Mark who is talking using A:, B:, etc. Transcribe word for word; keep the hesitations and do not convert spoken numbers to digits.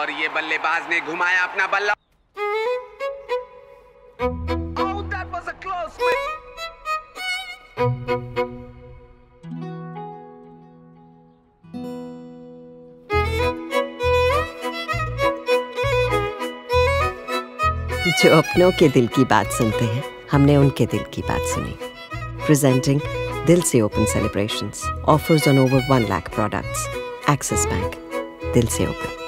A: और ये बल्लेबाज ने घुमाया अपना बल्ला। Oh, that was a close one.
B: जो अपनों के दिल की बात सुनते हैं, हमने उनके दिल की बात सुनी। Presenting दिल से open celebrations, offers on over one lakh products. Axis Bank, दिल से ओपन।